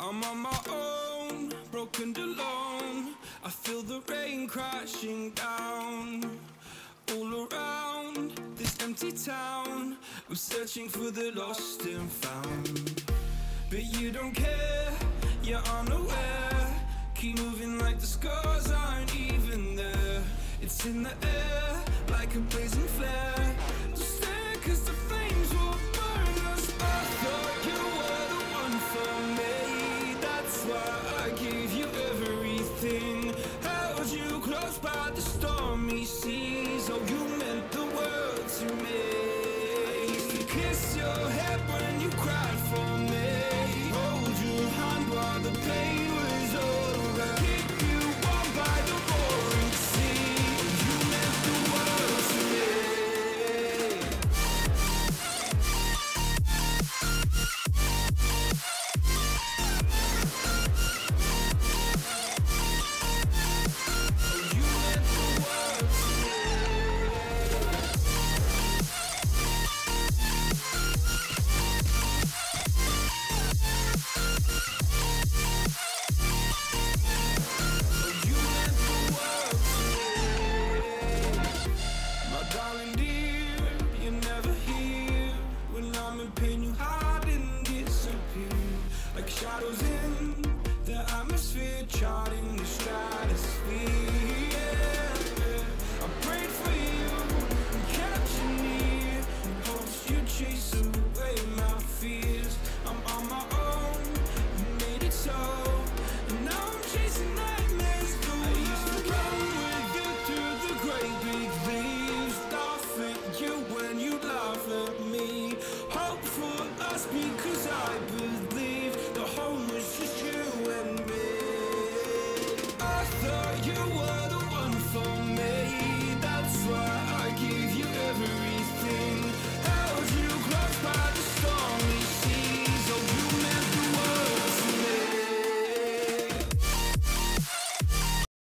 I'm on my own, broken and alone. I feel the rain crashing down all around this empty town. I'm searching for the lost and found, but you don't care, you're unaware. Keep moving like the scars aren't even there. It's in the air like a blazing flare. Just stare, 'cause the flames will burn us. I thought you were the one for me, that's why I gave you everything. Held you close by the storm.